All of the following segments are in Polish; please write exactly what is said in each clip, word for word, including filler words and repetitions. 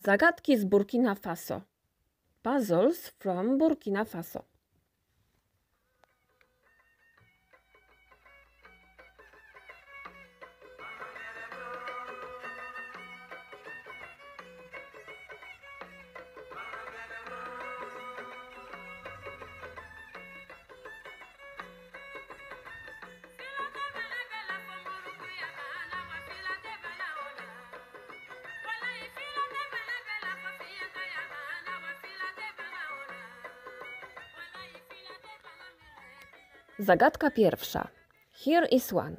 Zagadki z Burkina Faso. Puzzles from Burkina Faso. Zagadka pierwsza. Here is one.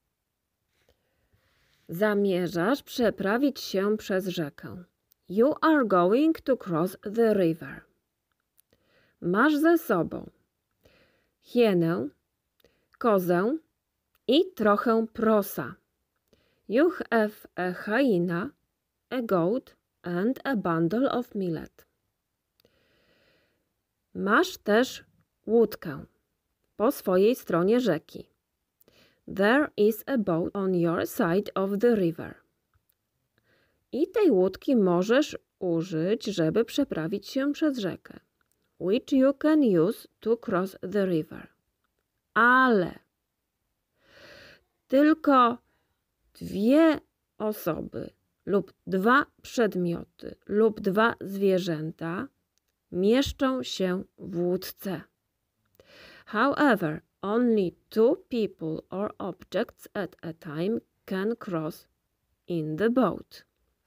Zamierzasz przeprawić się przez rzekę. You are going to cross the river. Masz ze sobą hienę, kozę i trochę prosa. You have a hyena, a goat and a bundle of millet. Masz też łódkę po swojej stronie rzeki. There is a boat on your side of the river. I tej łódki możesz użyć, żeby przeprawić się przez rzekę. Which you can use to cross the river. Ale tylko dwie osoby lub dwa przedmioty lub dwa zwierzęta mieszczą się w łódce. However, only two people or objects at a time can cross in the boat.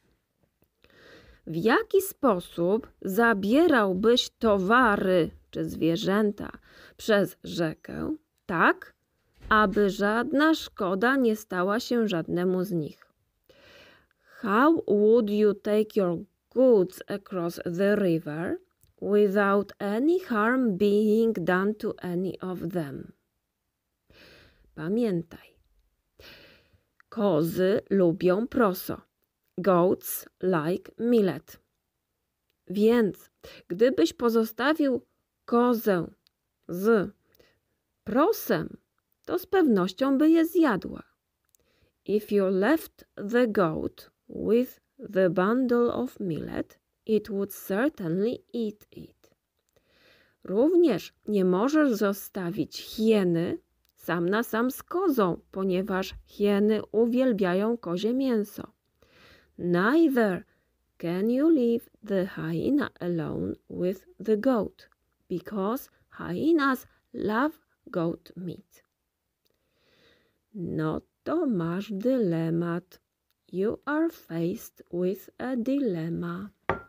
W jaki sposób zabierałbyś towary czy zwierzęta przez rzekę, tak, aby żadna szkoda nie stała się żadnemu z nich? How would you take your goods across the river without any harm being done to any of them? Pamiętaj, kozy lubią proso. Goats like millet. Więc gdybyś pozostawił kozę z prosem, to z pewnością by je zjadła. If you left the goat with the bundle of millet, it would certainly eat it. Również nie możesz zostawić hieny sam na sam z kozą, ponieważ hieny uwielbiają kozie mięso. Neither can you leave the hyena alone with the goat, because hyenas love goat meat. No to masz dylemat. You are faced with a dilemma.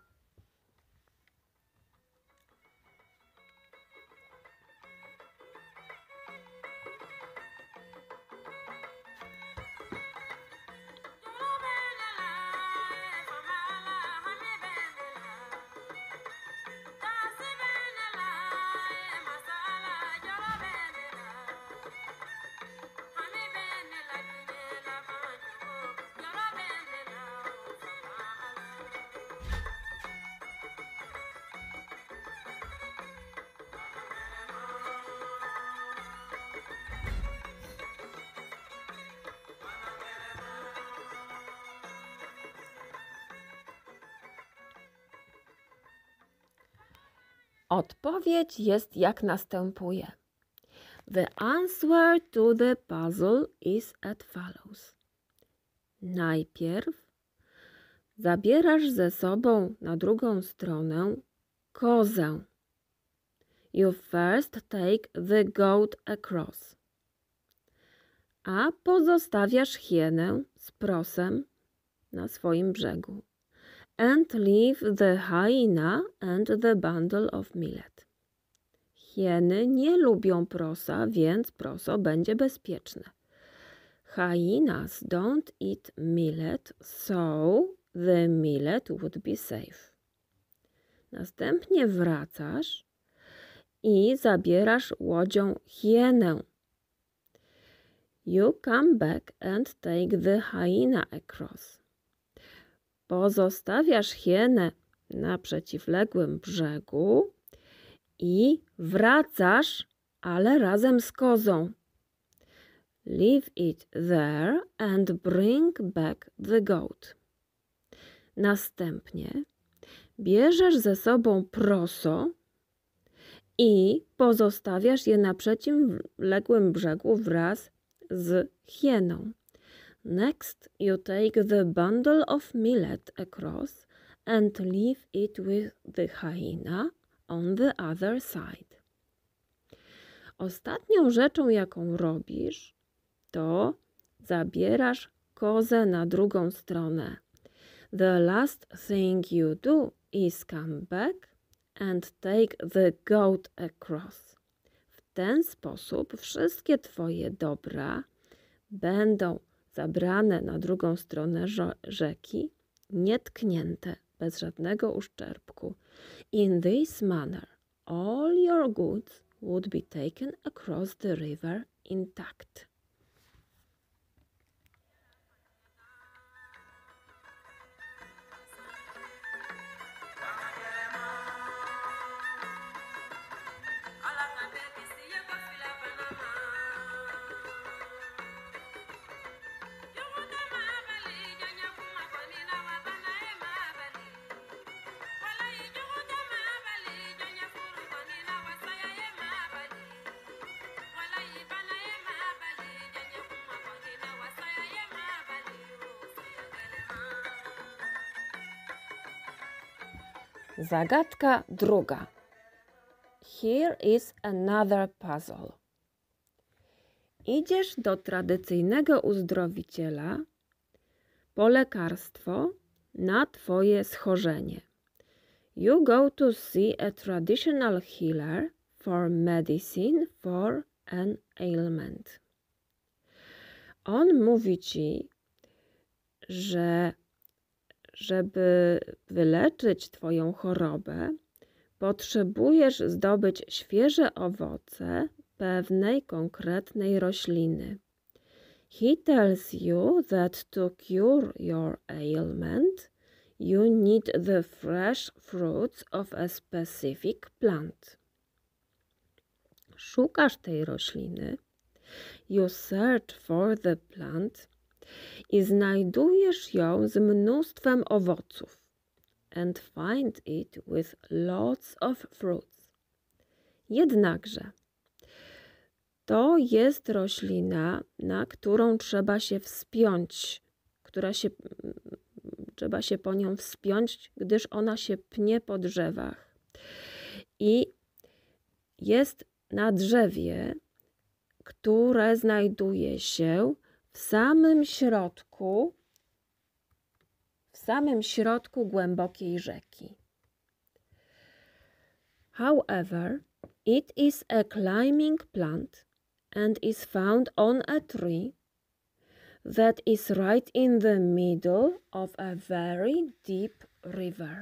Odpowiedź jest jak następuje. The answer to the puzzle is as follows. Najpierw zabierasz ze sobą na drugą stronę kozę. You first take the goat across. A pozostawiasz hienę z prosem na swoim brzegu. And leave the hyena and the bundle of millet. Hieny nie lubią prosa, więc proso będzie bezpieczne. Hyenas don't eat millet, so the millet would be safe. Następnie wracasz i zabierasz łodzią hienę. You come back and take the hyena across. Pozostawiasz hienę na przeciwległym brzegu i wracasz, ale razem z kozą. Leave it there and bring back the goat. Następnie Bierzesz ze sobą proso i pozostawiasz je na przeciwległym brzegu wraz z hieną. Next, you take the bundle of millet across and leave it with the hyena on the other side. Ostatnią rzeczą, jaką robisz, to zabierasz kozę na drugą stronę. The last thing you do is come back and take the goat across. W ten sposób wszystkie twoje dobra będą zabrane na drugą stronę rzeki, nietknięte, bez żadnego uszczerbku. In this manner, all your goods would be taken across the river intact. Zagadka druga. Here is another puzzle. Idziesz do tradycyjnego uzdrowiciela po lekarstwo na twoje schorzenie. You go to see a traditional healer for medicine for an ailment. On mówi ci, że żeby wyleczyć twoją chorobę, potrzebujesz zdobyć świeże owoce pewnej konkretnej rośliny. He tells you that to cure your ailment, you need the fresh fruits of a specific plant. Szukasz tej rośliny, you search for the plant, i znajdujesz ją z mnóstwem owoców. And find it with lots of fruits. Jednakże to jest roślina, na którą trzeba się wspiąć, która się, trzeba się po nią wspiąć, gdyż ona się pnie po drzewach. I jest na drzewie, które znajduje się w samym środku, w samym środku głębokiej rzeki. However, it is a climbing plant and is found on a tree that is right in the middle of a very deep river.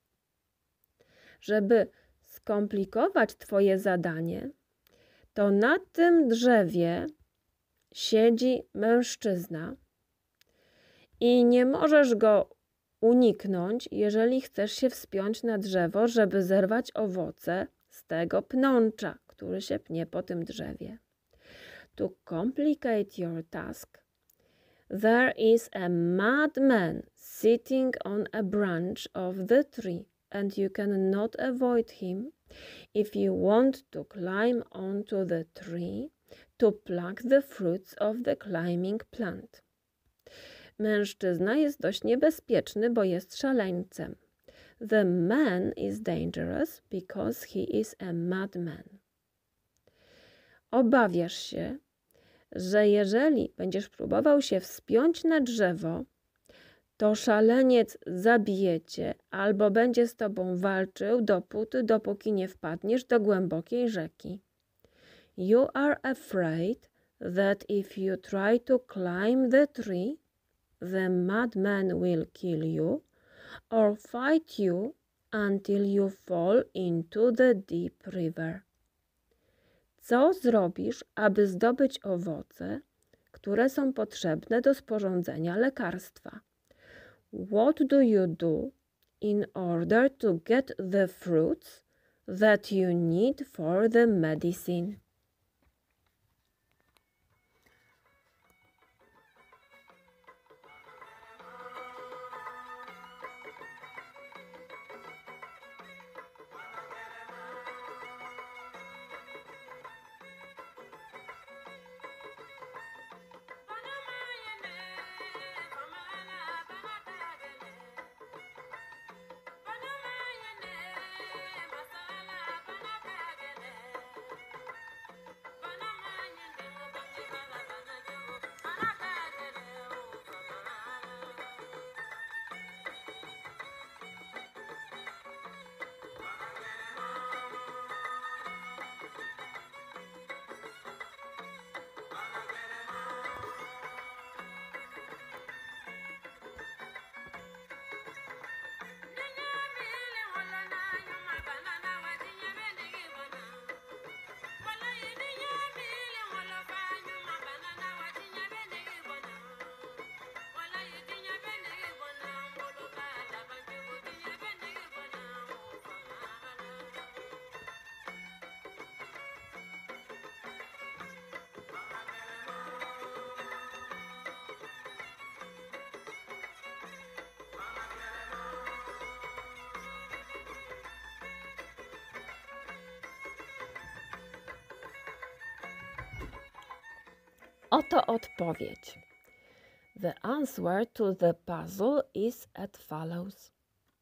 Żeby skomplikować twoje zadanie, to na tym drzewie siedzi mężczyzna i nie możesz go uniknąć, jeżeli chcesz się wspiąć na drzewo, żeby zerwać owoce z tego pnącza, który się pnie po tym drzewie. To complicate your task, there is a madman sitting on a branch of the tree and you cannot avoid him if you want to climb onto the tree to pluck the fruits of the climbing plant. Mężczyzna jest dość niebezpieczny, bo jest szaleńcem. The man is dangerous because he is a madman. Obawiasz się, że jeżeli będziesz próbował się wspiąć na drzewo, to szaleniec zabije cię albo będzie z tobą walczył dopóty, dopóki nie wpadniesz do głębokiej rzeki. You are afraid that if you try to climb the tree, the madman will kill you or fight you until you fall into the deep river. Co zrobisz, aby zdobyć owoce, które są potrzebne do sporządzenia lekarstwa? What do you do in order to get the fruits that you need for the medicine? Oto odpowiedź. The answer to the puzzle is as follows.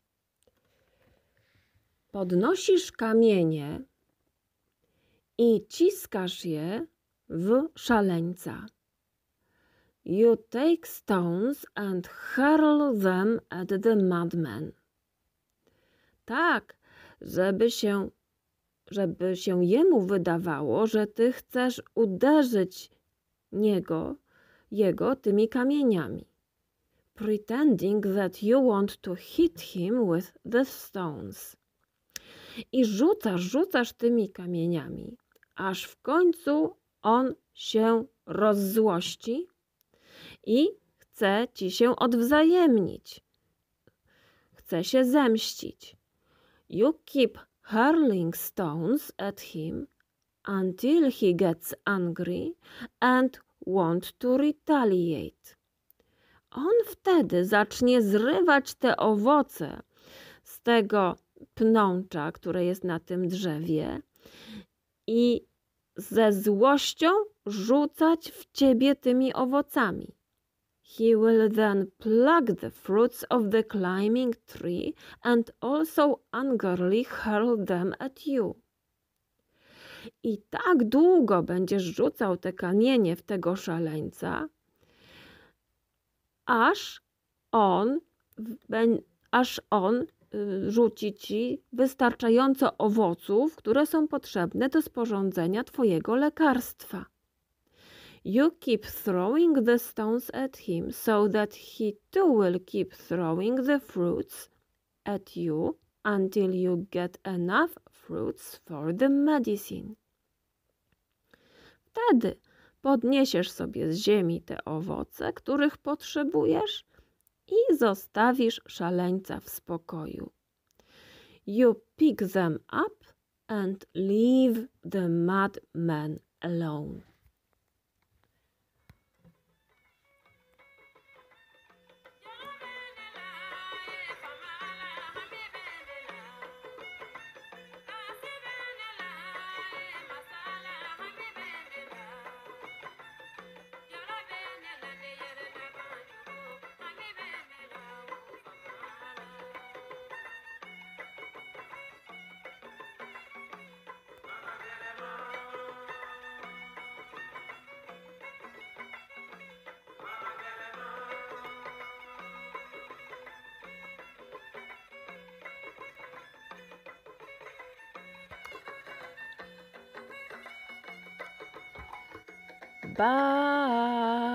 Podnosisz kamienie i ciskasz je w szaleńca. You take stones and hurl them at the madman. Tak, żeby się, żeby się jemu wydawało, że ty chcesz uderzyć niego, jego tymi kamieniami. Pretending that you want to hit him with the stones. I rzucasz, rzucasz tymi kamieniami, aż w końcu on się rozzłości i chce ci się odwzajemnić. Chce się zemścić. You keep hurling stones at him until he gets angry and want to retaliate. On wtedy zacznie zrywać te owoce z tego pnącza, które jest na tym drzewie i ze złością rzucać w ciebie tymi owocami. He will then pluck the fruits of the climbing tree and also angrily hurl them at you. I tak długo będziesz rzucał te kamienie w tego szaleńca, aż on, aż on rzuci ci wystarczająco owoców, które są potrzebne do sporządzenia twojego lekarstwa. You keep throwing the stones at him so that he too will keep throwing the fruits at you until you get enough fruits for the medicine. Wtedy podniesiesz sobie z ziemi te owoce, których potrzebujesz i zostawisz szaleńca w spokoju. You pick them up and leave the madman alone. Bye.